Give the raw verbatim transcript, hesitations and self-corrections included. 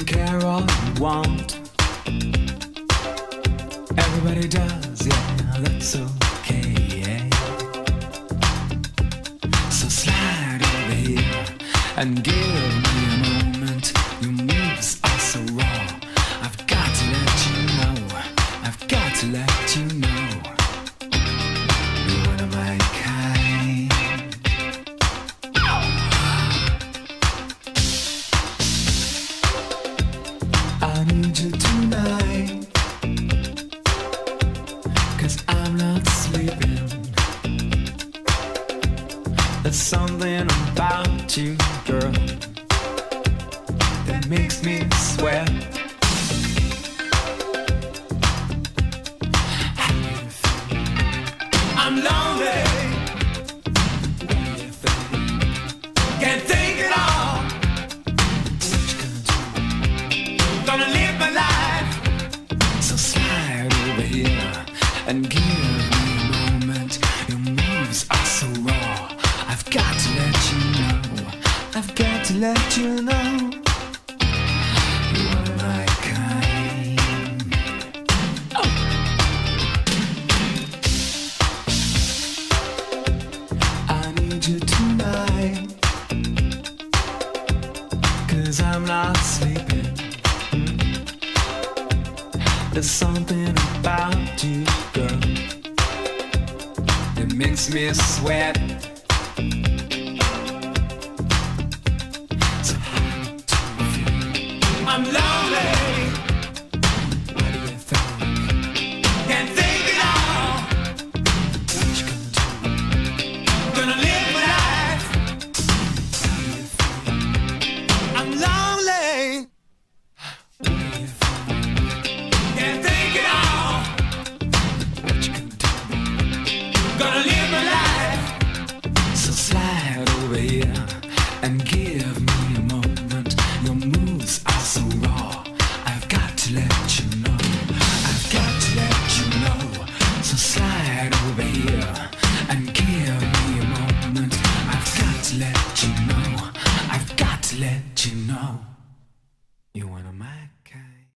care all you want. Everybody does, yeah, that's okay, yeah. So slide over here and give me a moment. Your moves are so raw. I've got to let you know, I've got to let you know, you're one of my kind. I need you tonight, 'cause I'm not sleeping. There's something about you, girl, that makes me sweat. I'm lonely, can't think at all. Gonna live my life, so slide over here and give me a moment. Your moves are so raw. I've got to let you know, I've got to let you know, you are my kind. Oh. I need you tonight, 'cause I'm not sleeping. There's something about you, girl, that makes me sweat. So I'm lonely,